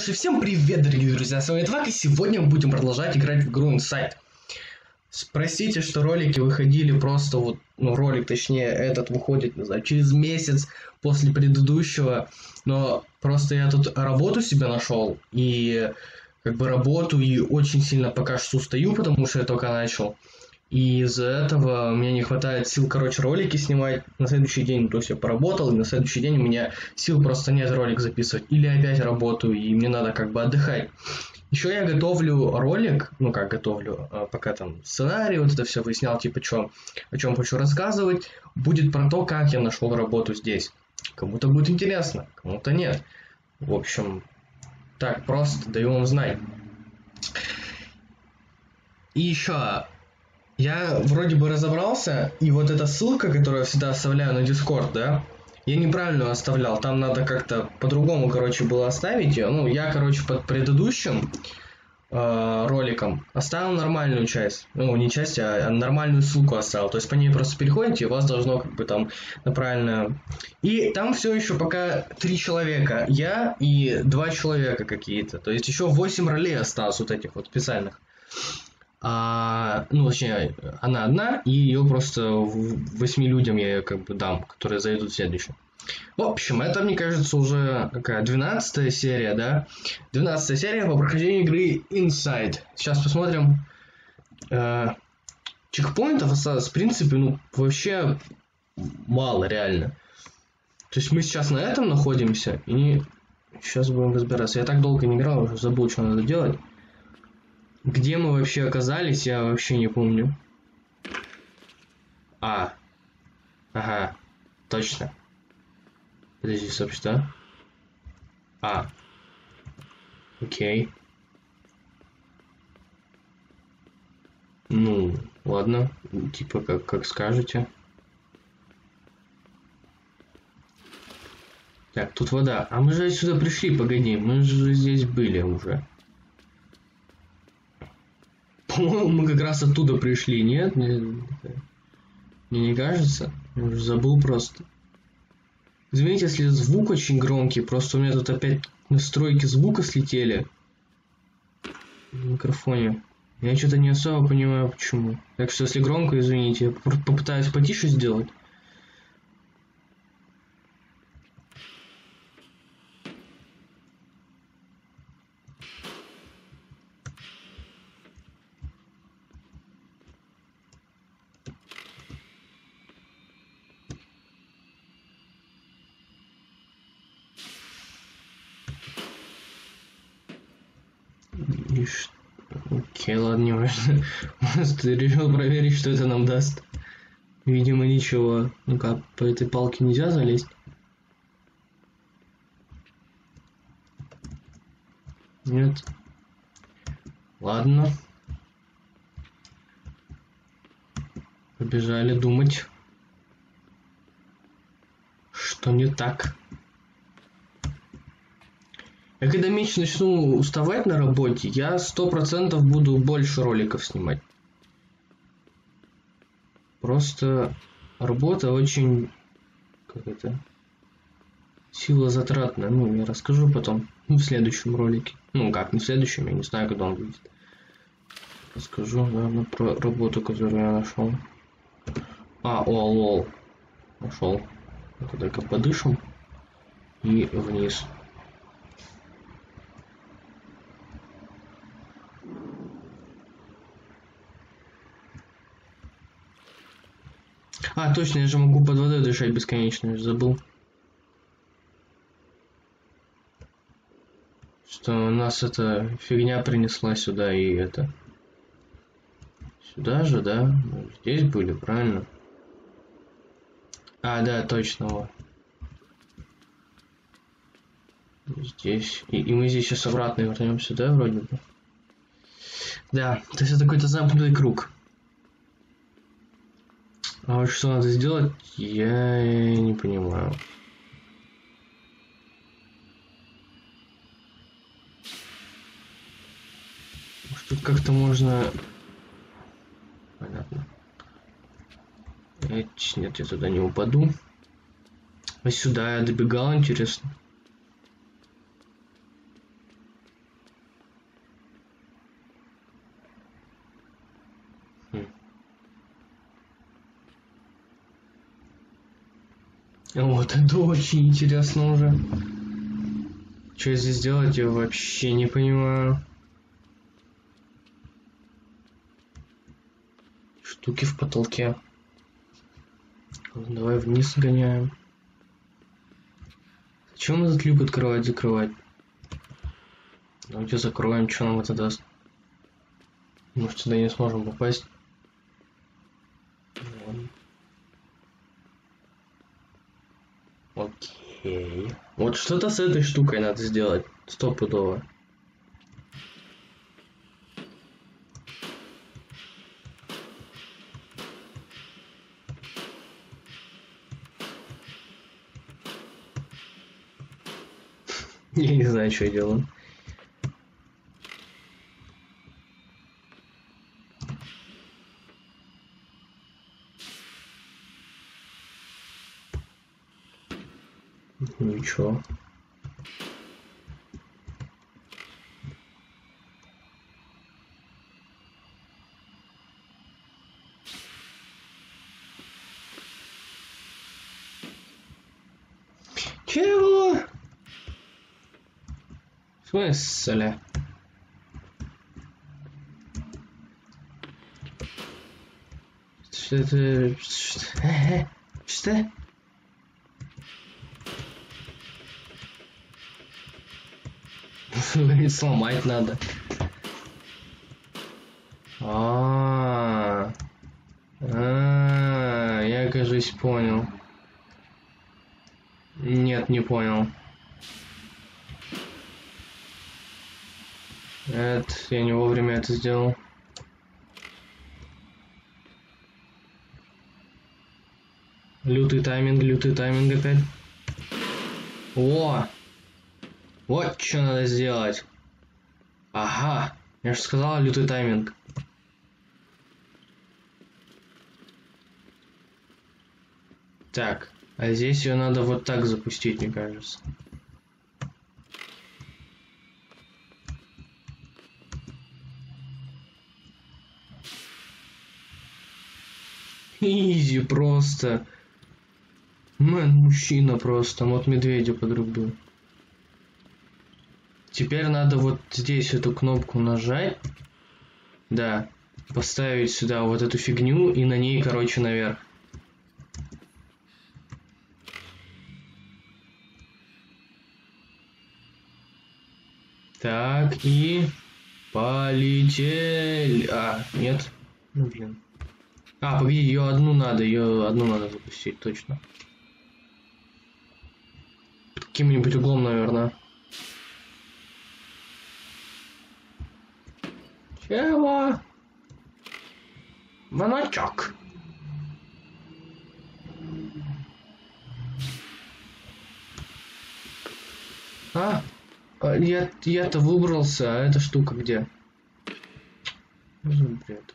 что всем привет, дорогие друзья, с вами Твак, и сегодня мы будем продолжать играть в игру Inside. Спросите, что ролики выходили просто вот, ролик, точнее, этот выходит, не знаю, через месяц после предыдущего, но просто я тут работу себе нашел, и работу, и очень сильно пока что устаю, потому что я только начал. И из-за этого мне не хватает сил, ролики снимать на следующий день. То есть я поработал, и на следующий день у меня сил просто нет ролик записывать. Или опять работаю, и мне надо отдыхать. Еще я готовлю ролик, пока там сценарий, вот это все выяснял, о чем хочу рассказывать. Будет про то, как я нашел работу здесь. Кому-то будет интересно, кому-то нет. В общем, так, просто даю вам знать. И еще... Я вроде бы разобрался, и вот эта ссылка, которую я всегда оставляю на Discord, да, я неправильно оставлял, там надо как-то по-другому, было оставить ее. Я, под предыдущим роликом оставил нормальную часть, не часть, а нормальную ссылку оставил, то есть по ней просто переходите, и у вас должно там правильно... И там все еще пока 3 человека, я и 2 человека какие-то, то есть еще 8 ролей осталось вот этих вот специальных. Точнее, она одна, и ее просто 8 людям я ее дам, которые зайдут в следующую. В общем, это, мне кажется, уже 12-я серия, да? 12-я серия по прохождению игры Inside. Сейчас посмотрим. Чекпоинтов осталось, в принципе, вообще мало, реально. То есть мы сейчас на этом находимся, и сейчас будем разбираться. Я так долго не играл, уже забыл, что надо делать. Где мы вообще оказались, я вообще не помню. Ага, точно. Подожди, стоп, что? Окей. Ладно, как скажете. Так, тут вода. А мы же отсюда пришли, погоди, мы же здесь были уже. По-моему, мы как раз оттуда пришли, нет? Мне не кажется? Я уже забыл просто. Извините, если звук очень громкий, просто у меня тут опять настройки звука слетели в микрофоне. Я что-то не особо понимаю, почему. Так что, если громко, извините, я попытаюсь потише сделать. Окей, ладно, не важно. Просто решил проверить, что это нам даст. Видимо, ничего. По этой палке нельзя залезть? Нет. Ладно. Побежали думать, что не так. Я когда меньше начну уставать на работе, я 100% буду больше роликов снимать. Просто работа очень силозатратная. Я расскажу потом в следующем ролике. Не в следующем, я не знаю, когда он выйдет. Расскажу, наверное, про работу, которую я нашел. Лол. Нашел. Только подышим. И вниз. Точно, я же могу под водой дышать бесконечно, я же забыл. Что нас эта фигня принесла сюда, и это... Сюда же, да? Мы здесь были, правильно? Да, точно, вот. Здесь. И мы здесь сейчас обратно вернемся, да, вроде бы? Да, то есть это какой-то замкнутый круг. А вот что надо сделать, я не понимаю. Может, тут как-то можно... Понятно. Нет, я туда не упаду. А сюда я добегал, интересно. Вот это очень интересно уже. Что здесь делать, я вообще не понимаю. Штуки в потолке. Давай вниз гоняем. Зачем этот люк открывать, закрывать? Давайте закроем, что нам это даст. Может, сюда не сможем попасть. Окей. Вот что-то с этой штукой надо сделать. Стопудово. Я не знаю, что я делаю. Ничего. Чего? В смысле? Что это? Что? Сломать надо. Я, кажется, понял. Нет, не понял. Это я не вовремя это сделал. Лютый тайминг опять. О! Вот что надо сделать. Ага, я же сказал, лютый тайминг. Так, а здесь ее надо вот так запустить, мне кажется. Изи просто. Мэн, мужчина просто. Вот медведя подрубил. Теперь надо вот здесь эту кнопку нажать. Да. Поставить сюда вот эту фигню и на ней, короче, наверх. Так, и... Полетели. Нет. Ну, блин. Погоди, ее одну надо запустить, точно. Под каким-нибудь углом, наверное. Чего? Моночок. Я-то выбрался, а эта штука где? Что за бред?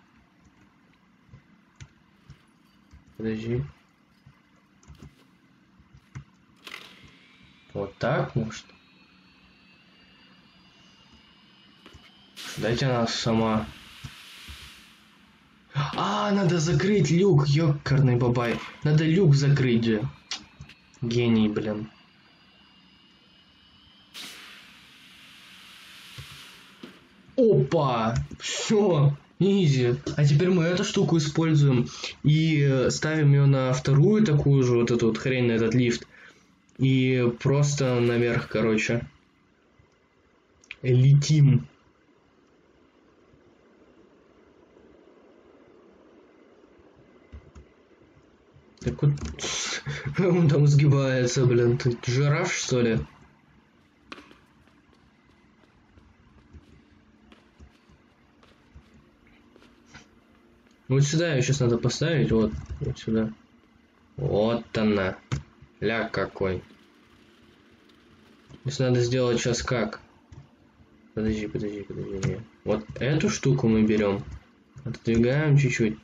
Подожди. Вот так, может? Дайте она сама. Надо закрыть люк, ёкарный бабай. Надо люк закрыть же. Гений, блин. Опа! Все, изи. А теперь мы эту штуку используем и ставим ее на вторую такую же вот эту вот хрень, на этот лифт. И просто наверх, короче. Летим. Так вот, он там сгибается, блин. Ты жираф, что ли? Вот сюда ее сейчас надо поставить, вот сюда. Вот она. Ля какой. Если надо сделать сейчас как? Подожди. Нет. Вот эту штуку мы берем. Отодвигаем чуть-чуть.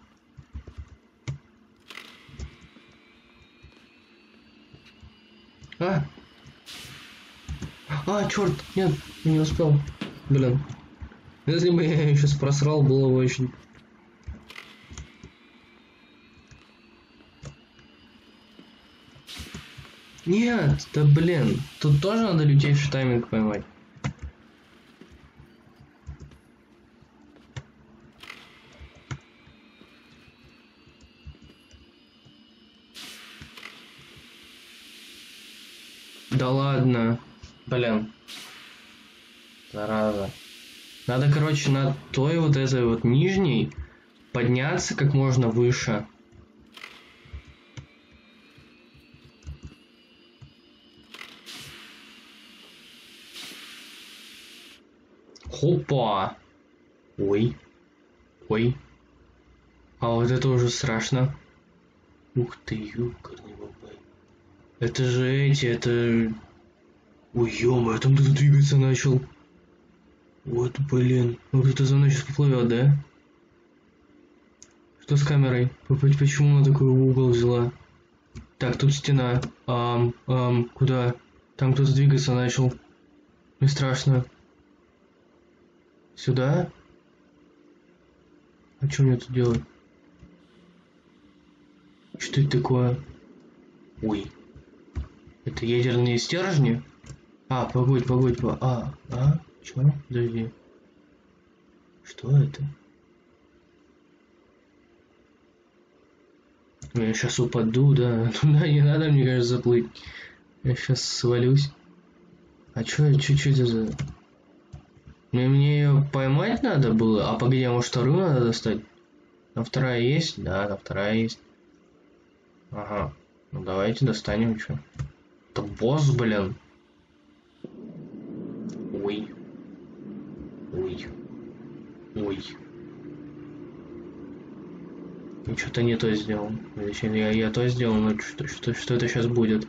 Черт, нет, не успел. Блин. Если бы я ее сейчас просрал, было бы очень... Нет, да блин. Тут тоже надо лютейший тайминг поймать. Да ладно. Блин. Зараза. Надо, короче, на той вот этой вот нижней подняться как можно выше. Хопа. Ой. Ой. А вот это уже страшно. Ух ты, ёкарный бабай. Это же эти, это... Ой, ё-моё, там кто-то двигаться начал. Вот, блин. Ну кто-то за мной сейчас поплывет, да? Что с камерой? Почему она такой угол взяла? Так, тут стена. Куда? Там кто-то двигаться начал. Мне страшно. Сюда? А что мне тут делать? Что это такое? Ой. Это ядерные стержни? Погодь. Чё? Подожди. Что это? Я сейчас упаду, да. Туда не надо, мне кажется, заплыть. Я сейчас свалюсь. А чё это за... Мне ее поймать надо было? А погоди, а может вторую надо достать? Там вторая есть? Да, там вторая есть. Ага. Ну давайте достанем, чё. Это босс, блин. Ой. Я что-то не то сделал. Я то сделал, но что это сейчас будет?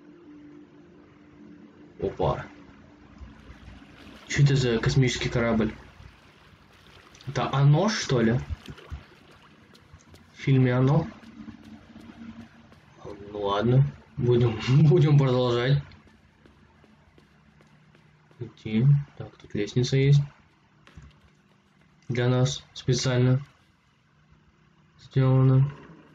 Опа. Что это за космический корабль? Это оно, что ли? В фильме оно? Ну ладно. Будем продолжать. Идти. Так, тут лестница есть. Для нас специально сделано.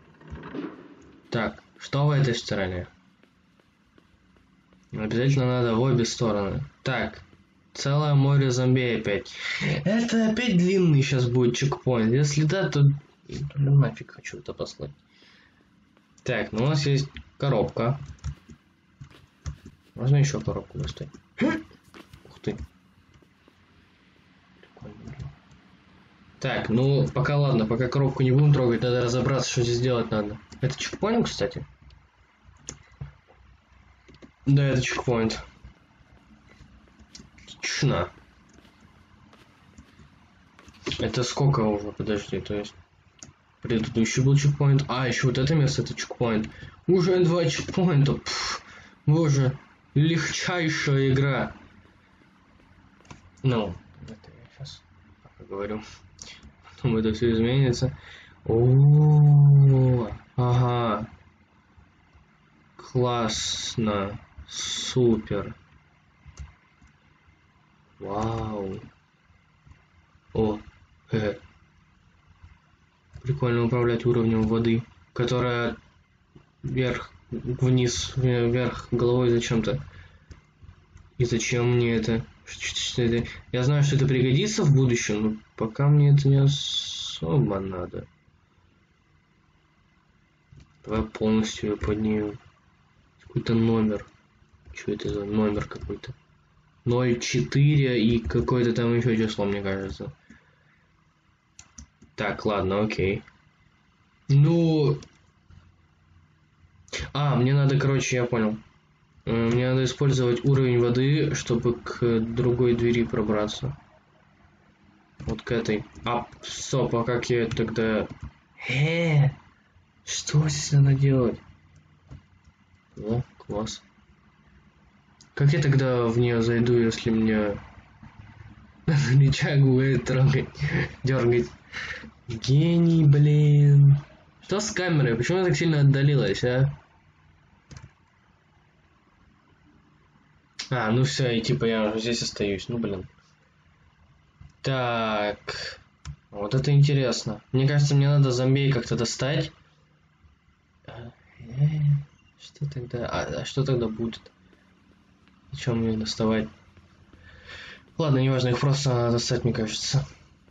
Так, что в этой стороне? Обязательно надо в обе стороны. Так, целое море зомби опять. Это опять длинный сейчас будет чекпоинт. Если да, то нафиг хочу это послать. Так, ну у нас есть коробка. Можно еще коробку достать? Ух ты. Так, ну пока ладно, пока коробку не будем трогать, надо разобраться, что здесь делать надо. Это чекпоинт, кстати? Да, это чекпоинт. Отлично. Это сколько уже? Подожди, то есть... Предыдущий был чекпоинт. Еще вот это место, это чекпоинт. Уже 2 чекпоинта. Боже, легчайшая игра. Ну, это я сейчас пока говорю. Потом это все изменится. Ага. Классно. Супер. Вау. Прикольно управлять уровнем воды, которая вверх, вверх головой зачем-то. И зачем мне это? Что это? Я знаю, что это пригодится в будущем, но пока мне это не особо надо. Давай полностью ее поднимем. Какой-то номер. Что это за номер какой-то? 0,4 и какое-то там еще число, мне кажется. Так, ладно, окей. Ну... мне надо, короче, я понял. Мне надо использовать уровень воды, чтобы к другой двери пробраться. Вот к этой. Стоп, а как я тогда... Что здесь надо делать? О, класс. Как я тогда в нее зайду, если мне... Рычаг будет трогать, дергать. Гений, блин. Что с камерой? Почему она так сильно отдалилась, а? Ну все, и типа я уже здесь остаюсь. Ну блин. Так. Вот это интересно. Мне кажется, мне надо зомби как-то достать. Что тогда? А что тогда будет? Зачем мне доставать? Ладно, неважно, их просто надо достать, мне кажется.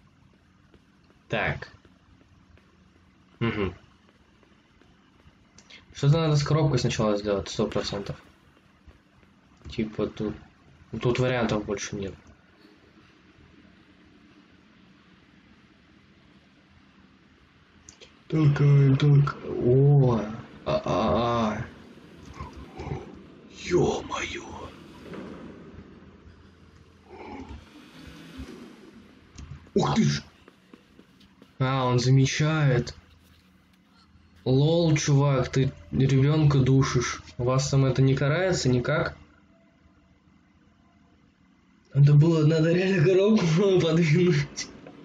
Так. Угу. Что-то надо с коробкой сначала сделать, 100%. Типа тут... Тут вариантов больше нет. Только... О! Ё-моё! Ух ты ж! Он замечает. Лол, чувак, ты ребенка душишь. У вас там это не карается никак? Надо реально коробку подвинуть.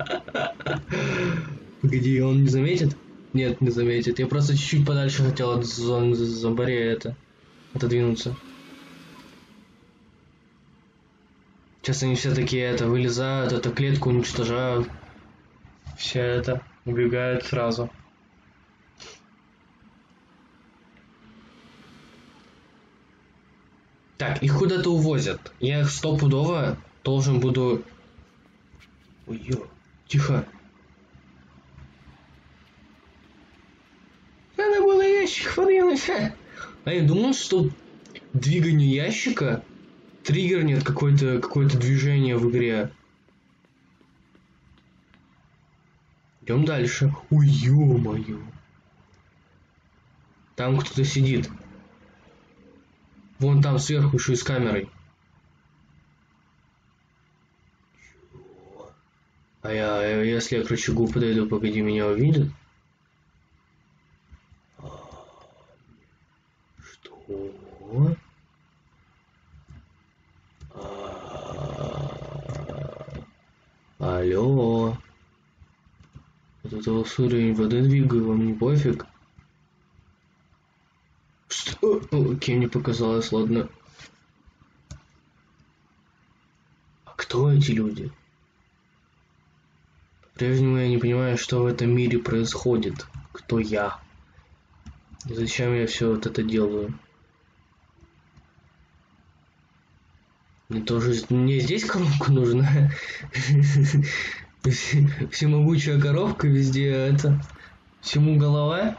Погоди, он не заметит? Нет, не заметит. Я просто чуть-чуть подальше хотел от зоны зомбаря отодвинуться. Сейчас они все такие вылезают, эту клетку уничтожают. Все убегают сразу. Так, их куда-то увозят. Я их стопудово должен буду... Ой, тихо. Надо было ящик подвинуть. А я думал, что двиганию ящика триггернет какое-то движение в игре. Идем дальше. Ой, ё-моё. Там кто-то сидит. Вон там сверху еще и с камерой. Если я к рычагу подойду, погоди, меня увидят? Что? Алло. Это уровень воды двигаю, вам не пофиг? Что? Окей, мне показалось, ладно. А кто эти люди? По-прежнему я не понимаю, что в этом мире происходит. Кто я? И зачем я все вот это делаю? Мне здесь коробка нужна. Всемогучая коробка везде всему голова.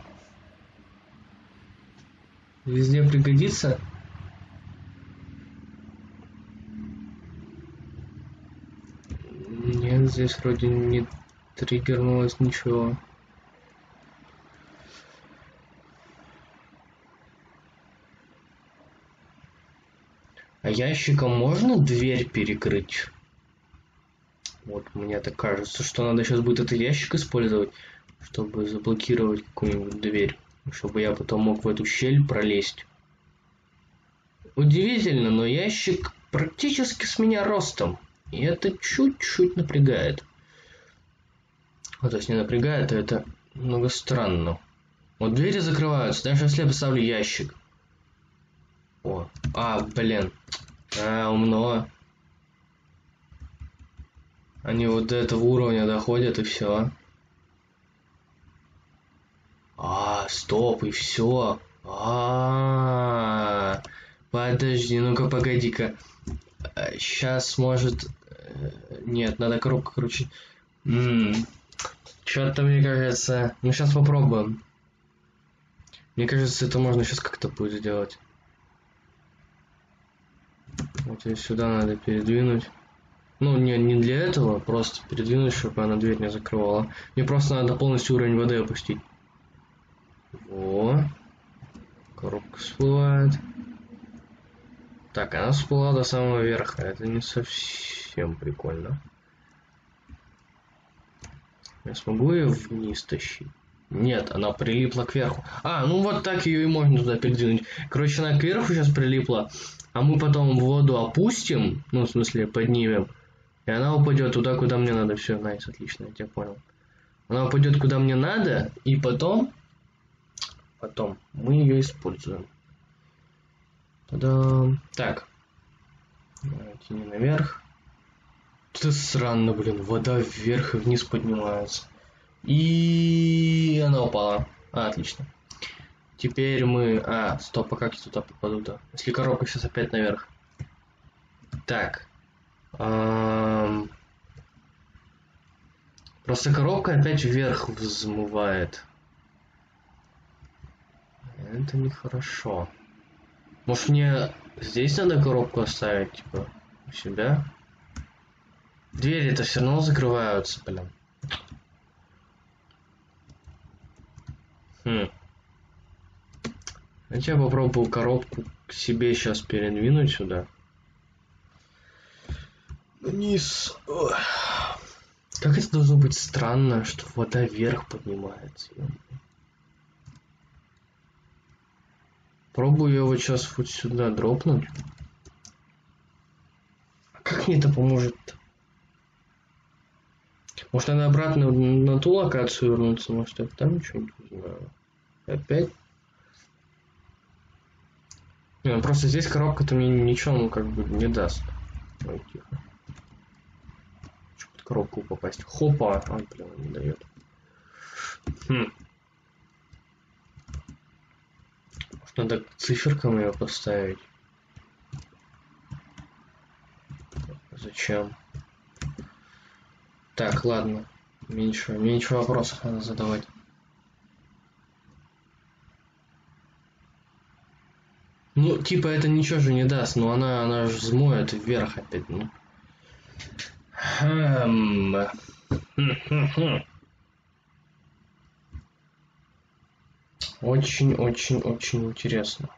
Везде пригодится. Нет, здесь вроде не триггернулось ничего. А ящиком можно дверь перекрыть? Вот мне так кажется, что надо сейчас будет этот ящик использовать, чтобы заблокировать какую-нибудь дверь, чтобы я потом мог в эту щель пролезть. Удивительно, но ящик практически с меня ростом, и это чуть-чуть напрягает. То есть не напрягает, а это немного странно. Вот двери закрываются, даже если я поставлю ящик. Блин. Умно. Они вот до этого уровня доходят и все. Стоп, и все. Подожди, ну-ка, погоди-ка. Сейчас может... Нет, надо коробку, короче. Что-то мне кажется... Ну, сейчас попробуем. Мне кажется, это можно сейчас как-то будет сделать. Вот ее сюда надо передвинуть. Ну, не для этого, просто передвинуть, чтобы она дверь не закрывала. Мне просто надо полностью уровень воды опустить. Во. Коробка всплывает. Так, она всплыла до самого верха. Это не совсем прикольно. Я смогу ее вниз тащить? Нет, она прилипла кверху. Ну вот так ее и можно туда передвинуть. Короче, она кверху сейчас прилипла. А мы потом в воду опустим. Ну, в смысле, поднимем. И она упадет туда, куда мне надо. Все, найс, отлично, я тебя понял. Она упадет куда мне надо, и потом мы ее используем. Та-дам. Так. Тяни наверх. Это странно, блин. Вода вверх и вниз поднимается. И она упала. Отлично. Теперь мы... А, стоп, а как я туда попаду-то? Если коробка сейчас опять наверх. Так. Просто коробка опять вверх взмывает. Это нехорошо. Может мне здесь надо коробку оставить, типа, у себя? Двери-то все равно закрываются, блин. Давайте я попробую коробку к себе сейчас передвинуть сюда. Вниз. Ой. Как это должно быть странно, что вода вверх поднимается. Пробую я вот сейчас вот сюда дропнуть. А как мне это поможет? Может, надо обратно на ту локацию вернуться? Может, я там что-нибудь узнаю? Опять? Не, ну просто здесь коробка-то мне ничего, ну, как бы не даст. Ой, тихо. Хочу под коробку попасть. Хопа! А, блин, не дает. Может, надо циферкам ее поставить? Зачем? Так, ладно. Меньше вопросов надо задавать. Ну, типа, это ничего же не даст, но она же взмоет вверх опять, ну. Очень-очень-очень интересно.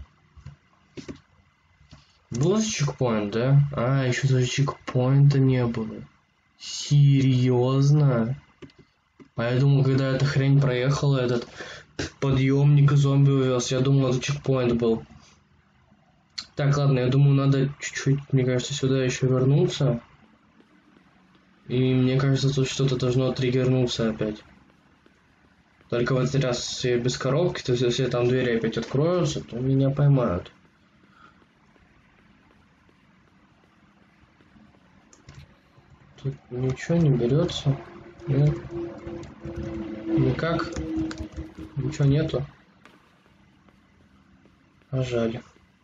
Был же чекпоинт, да? А, еще даже чекпоинта не было. Серьезно? А я думал, когда эта хрень проехала, этот подъемник зомби увез, я думал, это чекпоинт был. Так, ладно, я думаю, надо чуть-чуть, мне кажется, сюда еще вернуться. И мне кажется, тут что-то должно триггернуться опять. Только в этот раз я без коробки, то есть если там двери опять откроются, то меня поймают. Тут ничего не берется. Нет. Никак. Ничего нету. А жаль.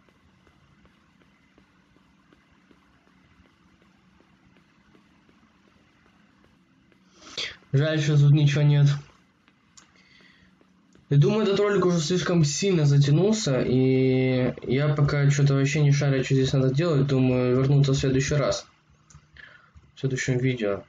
Жаль, что тут ничего нет. Я думаю, этот ролик уже слишком сильно затянулся, и я пока что-то вообще не шарю, что здесь надо делать, думаю вернуться в следующий раз. В следующем видео.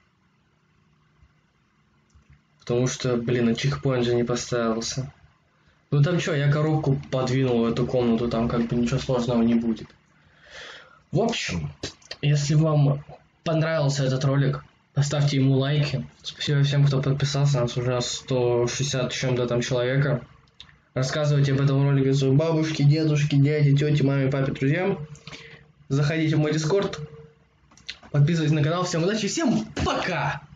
Потому что, блин, чекпоинт же не поставился. Ну там что, я коробку подвинул в эту комнату, там как бы ничего сложного не будет. В общем, если вам понравился этот ролик, поставьте ему лайки. Спасибо всем, кто подписался. Нас уже 160 с чем-то там человека. Рассказывайте об этом ролике своей бабушке, дедушке, дяде, тете, маме, папе, друзьям. Заходите в мой дискорд. Подписывайтесь на канал. Всем удачи, всем пока!